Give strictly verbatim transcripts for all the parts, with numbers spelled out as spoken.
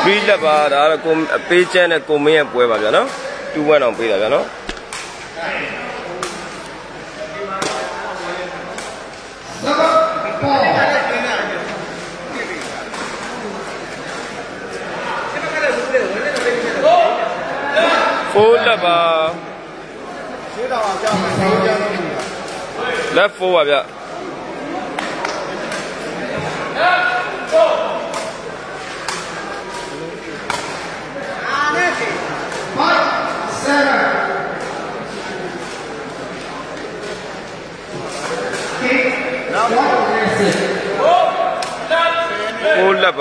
three လက်ပါဒါကတော့ကိုပေးချက်နဲ့ကိုမင်းရဲ့ပွဲပါဗျာနော် two one အောင်ပေးတာဗျာနော် four လက်ပါ left four ပါဗျာ four လက်ပါ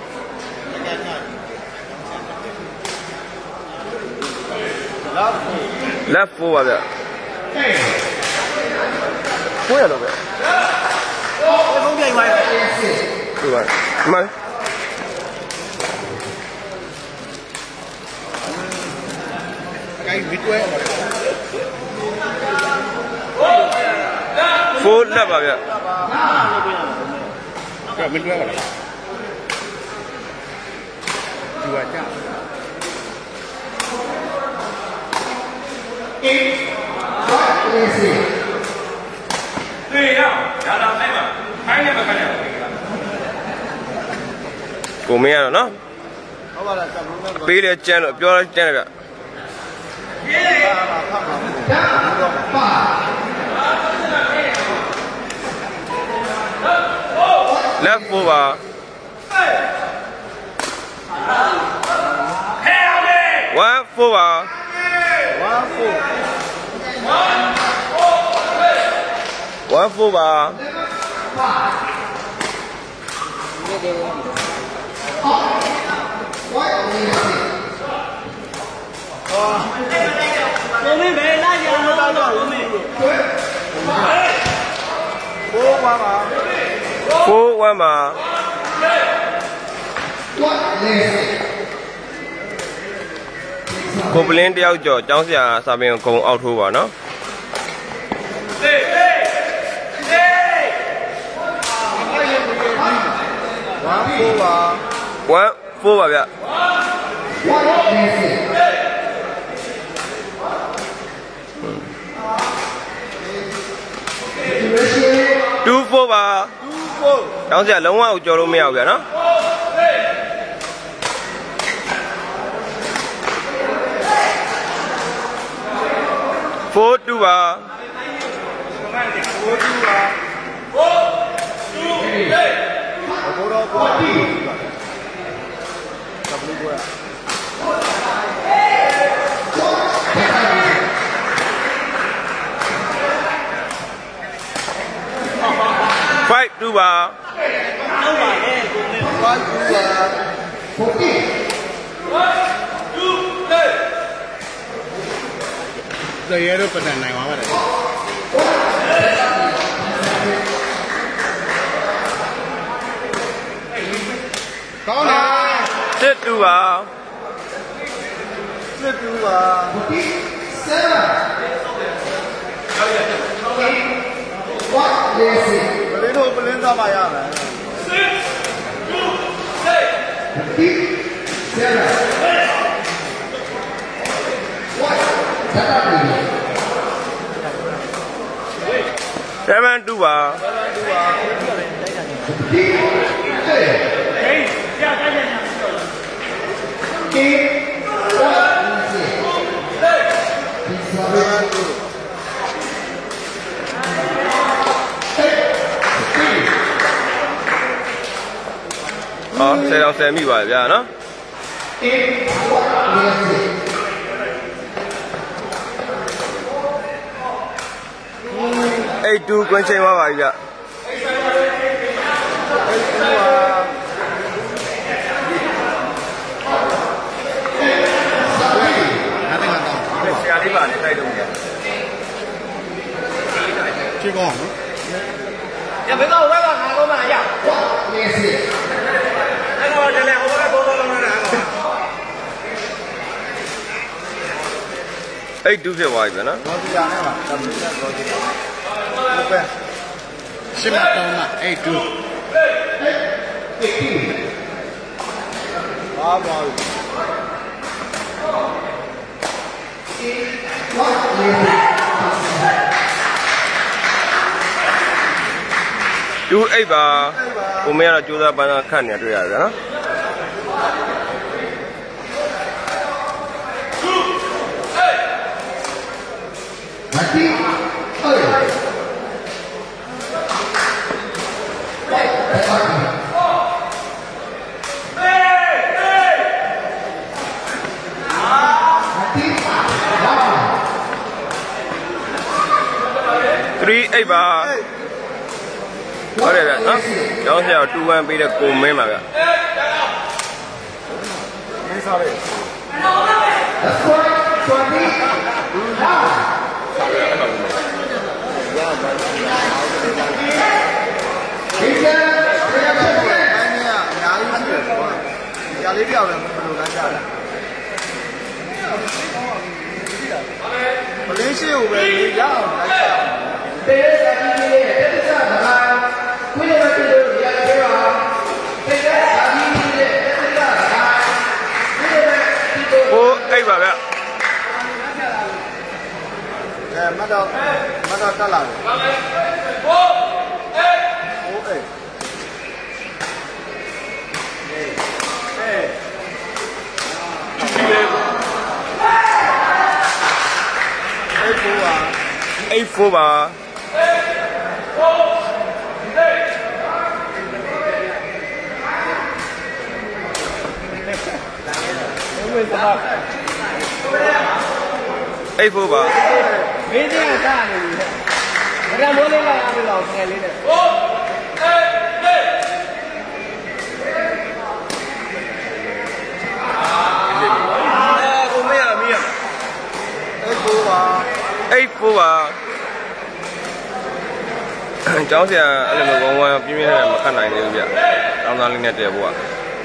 left four ပါဗျာ ကိုရတော့ဗျာဖုန်းပြိုင်ပါရဲ့ဒီပါမှန်ကိုင်းဘီတွဲ four လက်ပါဗျာကဲမတွဲပါလားဒီပါကြအေးအေးစီ对呀，让他拍嘛，拍也不看了。ကိုမင်းရတော့နော်ဟုတ်ပါလားပေးတယ်ကျန်တော့ပြောကျန်တယ်ဗျleft four ပါone four ပါ one four one four ပါ 我们没那家伙了，我们。four one 嘛 four one 嘛。ကိုပလင်းတယောက်ကျော်ကျောင်းဆရာစာပင်ကိုအောက်ထိုးပါနော် one four ပါ one four ပါဗျ two four ပါ two four တောင်းစရာလုံးဝကိုကြော်လို့မရဘူးဗျာနော် four two ပါ four two ပါ four two eightဘောတော့ဘောတော့ကပ်လို့ဘောfive two ပါဟုတ်ပါရဲ့ကိုမင်း five two ပါ forty one two three တရေတော့ပတ်နိုင်ပါပါတယ်ကောင်းတယ်six two ပါ six two ပါ seven what yes ဘယ်လိုပလင်းသားပါရမယ် six two eight seven what seven two ပါ seven two ပါဟောဆယ်တော့ဆယ်မိပါဗျာနော်eight two ကွင်းချိန်ပါပါဗျာဆရာလေးပါနဲ့တိုက်တော့ပြန်ကြည့်ကောင်းနော်ရဘယ်တော့ဝဲပါငါတော့မရနေစီအဲ့တော့တလည်းဟိုဘက်ဘောလုံးလုံးနေတာeight twoဖြစ်သွားပြီဗျာနော်ဘောစီယာနဲ့ပါတမီးနဲ့ဘောစီယာဟုတ်ပဲရှင်းမတောင်းမှာeight twoဟာအားသွားပြီ two eight ပါကိုမင်းကတော့ကြိုးစားပန်းစားခတ်နေတွေ့ရတယ်ဗျာနော်မတိဟေး three eight ပါဟုတ်တယ်ဗျာနော်ကျောင်းဆရာtwo oneပေးတဲ့ကိုမင်းပါဗျာမင်းစားလေးThat's right twenty oneဒီကနေ့ရချက်ပြန်အများကြီးရှိတယ်ကွာ။ကြာလေးပြောင်းလည်းမလို့လမ်းကြတယ်။မလေးရှိကိုပဲလေရအောင်လိုက်ကြ။တေးတဲ့စာကြီးလေးရဲ့တက်စားတာကိုယ်လည်းမသိလို့ရခဲ့ပါ။တေးတဲ့စာကြီးလေးရဲ့တက်စားတာကိုယ်လည်းမသိလို့ four eightပါဗျာအဲမတ်တော့မတ်တော့တက်လာတယ်။four eight four eight eight four ပါeight four ပါမင်းတင်ကစားနေပြီ။ဒါကမိုးလေးလိုက်အားလို့ငယ်လေးနဲ့။ဟုတ်။အေးအေးကိုမင်းရမီးရ eight fourပါ eight four ပါကျောင်းဆရာအဲ့လိုမျိုးဝမ်းဝမ်းပြင်းပြင်းနဲ့မခတ်နိုင်သေးဘူးဗျ။တောင်းသားလေးနဲ့တည့်ဖို့က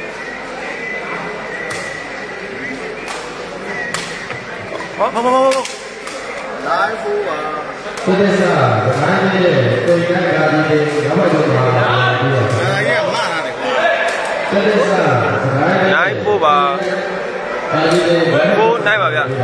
ဟောဟောဟောဟော nine fourပါကိုသက်စာဒိုင်းရဲ့ကိုယ်ကကာဒီတဲ့ဘာမှတော့မဟုတ်ဘူး။အဲကြီးကမှားတာလေကွာ။ကိုသက်စာဒိုင်း nine four ပါကာဒီတဲ့ four nine ပါဗျာ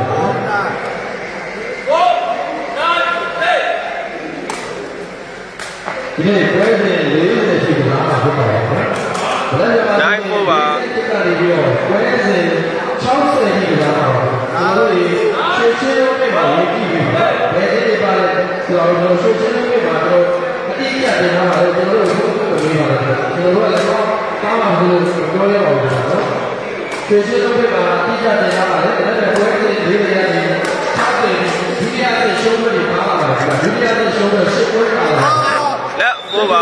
ဒီနေ့ပွဲစဉ်လေးနဲ့ရှိတာပါဟုတ်ပါရဲ့။ nine four ပါဒီကနေ့ပြီးတော့ပွဲစဉ်၆၀ကြီးလာပါတော့။ဒါတို့ရေရှင်းရှင်းလုံးနဲ့ပါရေးကြည့်ပြီးဘယ်ဒီပါလဲဆိုတော့ရှင်းရှင်းလုံးနဲ့ပါတော့အတိအကျတင်လာပါတယ်ကျွန်တော်တို့ဘုရားကိုမေးပါတယ်ကျွန်တော်တို့လည်းကောင်းပါဘူးပြောရပါဦးနော်။ရှင်းရှင်းလုံးနဲ့ပါအတိအကျတင်လာပါတယ်ဒါနဲ့ပွဲစဉ်လေးတွေကနေ၆၀ဒုတိယအရှုံးတွေပါလာပါတယ်ဒုတိယအရှုံးတော့ရှင်းပွဲပါလာလက်fourပါ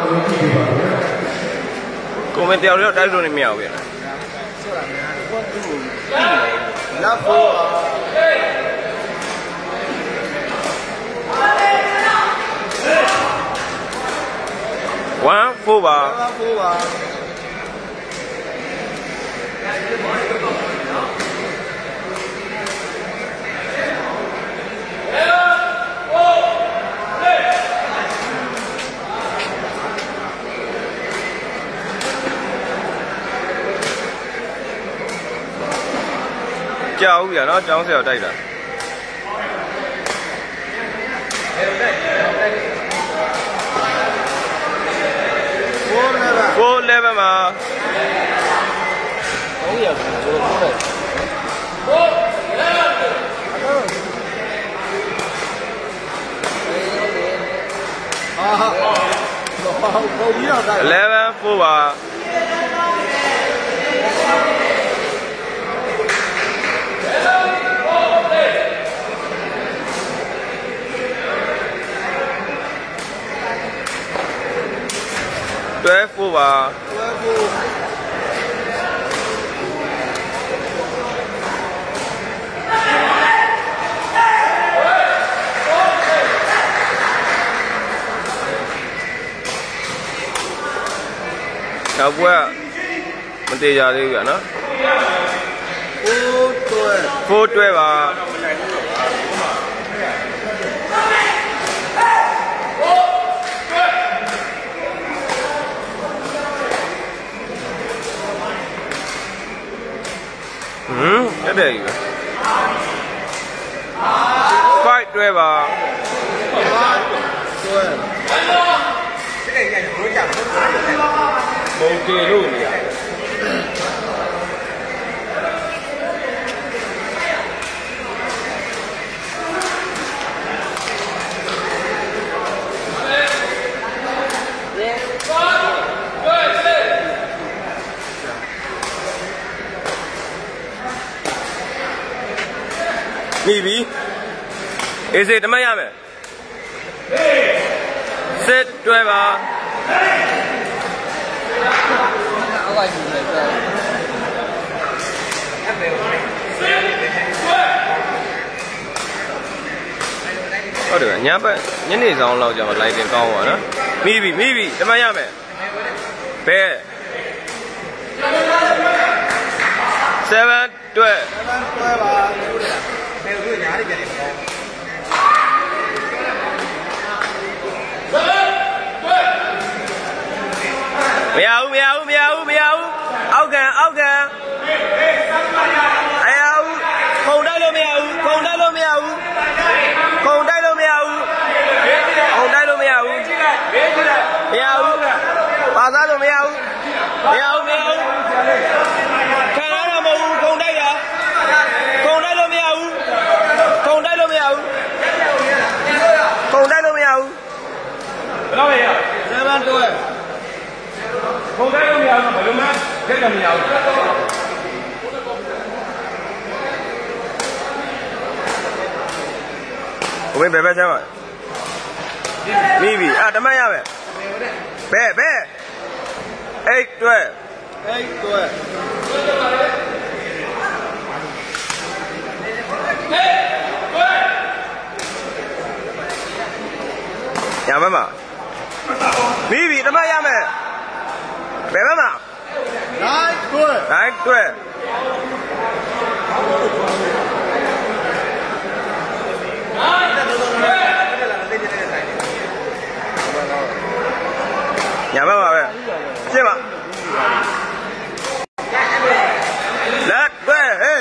ကိုမင်းတရားရောတိုက်လို့နေမရဘူးဗျာ Love four one four ပါ one fourပါကြောက်ဘူးဗျာနော်ကျောင်းဆရာတိုက်တာfour elevenပါဟုတ်ရဘူးဘယ်လိုပြောလဲအာဟာဘောကြီးတော့တိုက် eleven four ပါtwelve four ပါ twelve four နောက်ပွဲမတေးကြသေးဘူးဗျာနော် four twelve four twelve ပါ Hmm, ada juga. Fight driver. Okey lu ni. Maybe. Is it Miami? Sit driver. Có được nhá bạn, nhớ này dòng lâu giờ mà lại tiền con rồi đó. Maybe, maybe, tao mới Miami. Bé. Seven, twelve. Mèo mèo mèo mèo áo kìa áo kìa mèo không đây luôn mèo không đây luôn mèo không đây luôn mèo không đây luôn mèo mèo bà ra rồi mèo mèo mèo cái đó là mèo không đây à không đây luôn mèo không đây luôn mèo không đây luôn mèo đâu vậy ra ban tôi không thấy đâu nhiều mà phải luôn á, rất là nhiều. Ủa bên bé bé xem rồi. Maybe, à tấm ai vậy? Bé bé. Eight tuổi. Eight tuổi. Nhà bé mà. Maybe tấm ai vậy? Bé bé mà. Nine tuổi. Nine tuổi. Nhà bé mà bé. Xem ạ. Lát tuổi. Ê.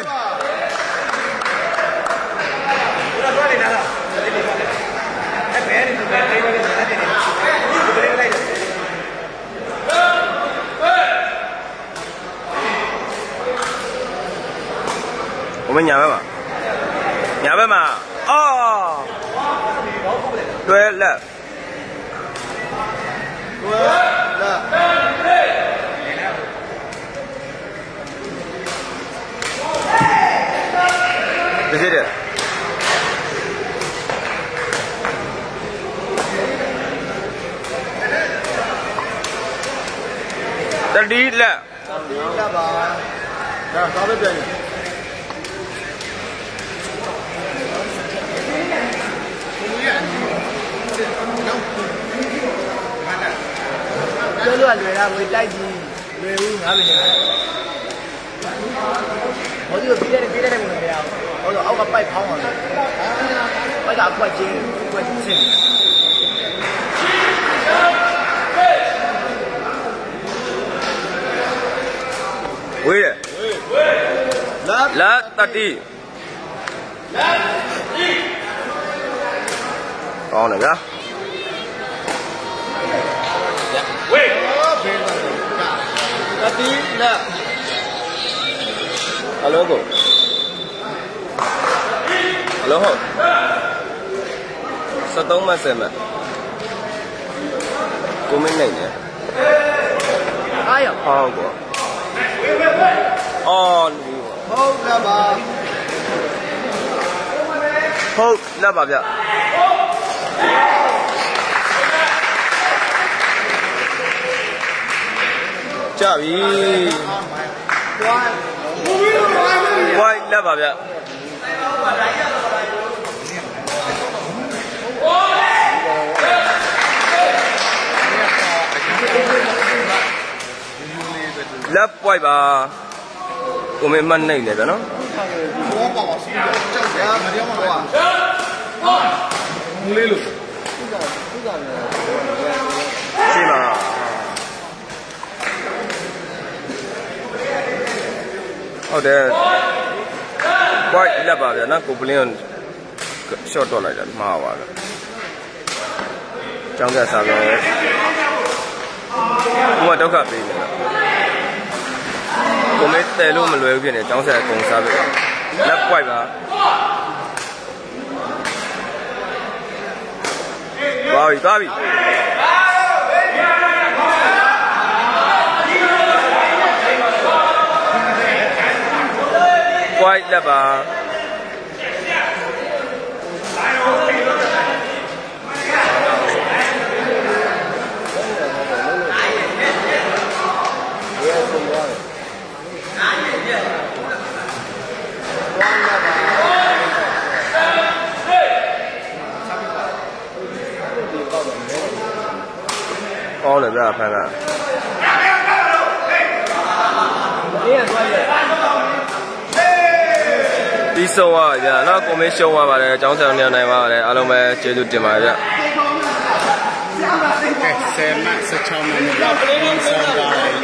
Bên nhà bé mà nhà bé mà oh đuôi left đuôi left cái gì đấy ta đi left đi left à rồi có biết gì chơi luôn người ta người tay gì người u ngã mình này 어디로 비례를 비례를 보는 거야. 어디 아우가 빨리 방어. 빨리 아빠 지, 아빠 지. 왜 이래? 라 따띠. Con này đó. 따띠 라. Alo cô. Alo hả? Sao tông mà xem à? Cô mình này nhỉ? Ai à? Ờ của. On. Hold là bà. Hold là bà vậy. Chào ý. Quay là bà vậy. Lấp quay bà. Của mình mân này để nó. Chị mà. Oh, there. quite လက်ပါဗျာနော်ကိုပလင်း short တော့လိုက်တာမှားပါဗျာကျောင်းကစားပဲဘုမဒုက္ခပေးနေတာကိုမေးတယ်လို့မလွယ်ဘူးဖြစ်နေကျောင်းဆက်အကုန်စားပဲလက် quite ပါသွားပြီသွားပြီကွိုက်လက်ပါကောင်းတယ်ဗျာဖန်ကပြီးဆုံးသွားပါဗျာနော်ကိုမေးရှုံးသွားပါတယ်အကြောင်းဆောင်နေနိုင်ပါပါတယ်အားလုံးပဲကျေးဇူးတင်ပါတယ်ဗျာဆယ်မှတ်ဆယ်ချောင်းမိနစ်လောက်ပြီးဆုံးသွားတယ်